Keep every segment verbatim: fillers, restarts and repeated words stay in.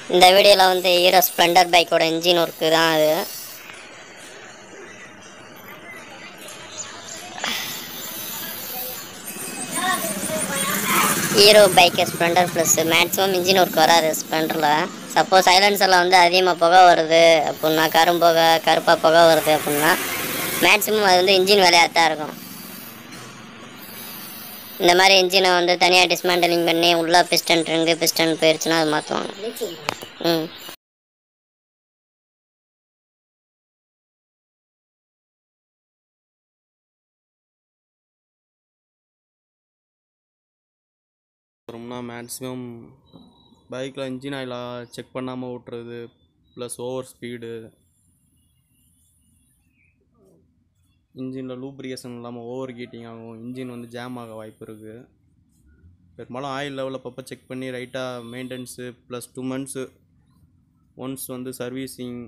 இந்த வீடியோவில் வந்து ஹீரோ ஸ்ப்ளெண்டர் பைக்கோட இன்ஜின் ஒர்க்கு தான் அது. Hero bike Splendor Plus maximum engine work வராது ஸ்ப்ளெண்டரில். சப்போஸ் சைலன்சரில் வந்து அதிகமாக புகை வருது அப்படின்னா, கரும்புகை கருப்பாக புகை வருது அப்படின்னா மேக்ஸிமம் அது வந்து இன்ஜின் வேலையாக தான் இருக்கும். இந்த மாதிரி இன்ஜினை வந்து தனியாக டிஸ்மேண்டலிங் பண்ணி உள்ளே பிஸ்டன் ரிங்கு பிஸ்டன் போயிடுச்சுன்னா அது மாற்றுவாங்க. ம் அப்புறம்னா மேக்ஸிமம் பைக்கில் இன்ஜின் ஆயில் செக் பண்ணாமல் ஓட்டுறது, ப்ளஸ் ஓவர் ஸ்பீடு, இன்ஜினில் லூப்ரிகேஷன் இல்லாமல் ஓவர் ஹீட்டிங் ஆகும், இன்ஜின் வந்து ஜாம் ஆக வாய்ப்பு இருக்குது. பெரும்பாலும் ஆயில் லெவலில் அப்பப்போ செக் பண்ணி ரைட்டாக maintenance plus two months once வந்து சர்வீஸிங்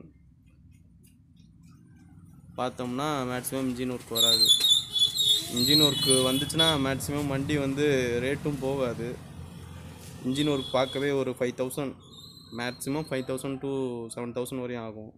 பார்த்தோம்னா மேக்ஸிமம் இன்ஜின் ஒர்க் வராது. இன்ஜின் ஒர்க்கு வந்துச்சுன்னா மேக்ஸிமம் வண்டி வந்து ரேட்டும் போகாது. இன்ஜின் ஒர்க் பார்க்கவே ஒரு five thousand maximum five thousand to seven thousand வரையும் ஆகும்.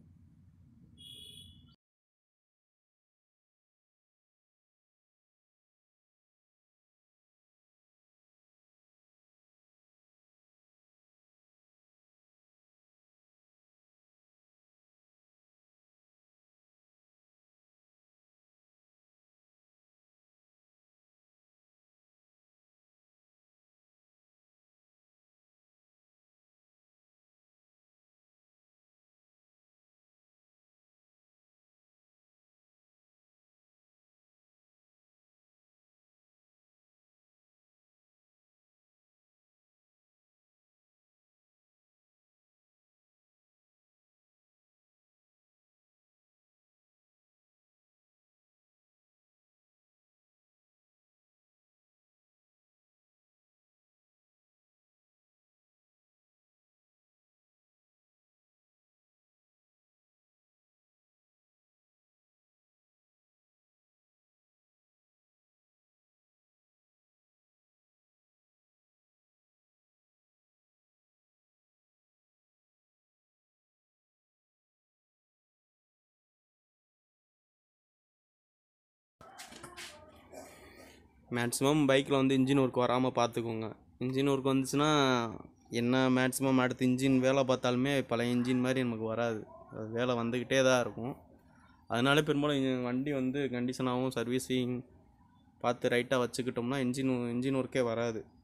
மேக்ஸிமம் பைக்கில் வந்து இன்ஜின் ஒர்க் வராமல் பார்த்துக்கோங்க. இன்ஜின் ஒர்க் வந்துச்சுன்னா என்ன மேக்ஸிமம் அடுத்து இன்ஜின் வேலை பார்த்தாலுமே பழைய இன்ஜின் மாதிரி நமக்கு வராது. அது வேலை வந்துக்கிட்டே தான் இருக்கும். அதனால பெரும்பாலும் வண்டி வந்து கண்டிஷனாகவும் சர்வீஸிங் பார்த்து ரைட்டாக வச்சுக்கிட்டோம்னா இன்ஜின் இன்ஜின் ஒர்க்கே வராது.